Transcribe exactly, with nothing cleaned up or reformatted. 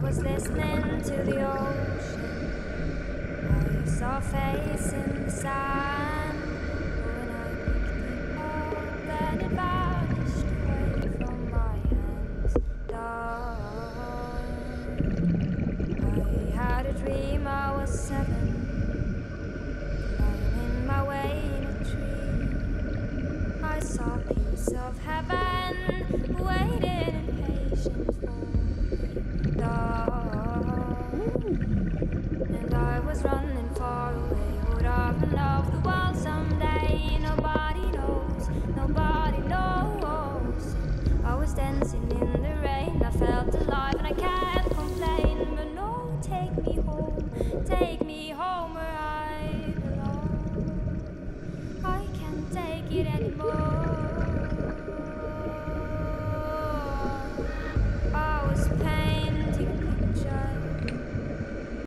was listening to the ocean. I saw a face in the sand. When I picked it up, then it vanished away from my hands. Dark. I had a dream I was seven, lying in my way in a tree. I saw a piece of heaven waiting in patience for me. And I was running far away. Would I run off the world someday? Nobody knows, nobody knows. I was dancing in the rain. I felt alive and I can't complain. But no, take me home, take me home where I belong. I can't take it anymore.